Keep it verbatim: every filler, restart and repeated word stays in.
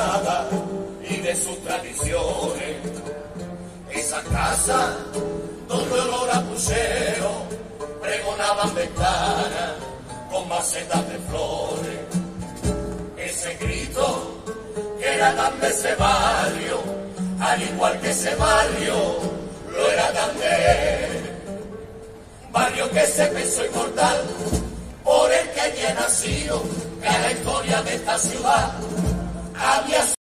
Granada y de sus tradiciones. Esa casa donde olor a puchero pregonaban ventanas con macetas de flores. Ese grito que era tan de ese barrio, al igual que ese barrio lo era también. Barrio que se pensó inmortal por el que allí he nacido, que a la historia de esta ciudad había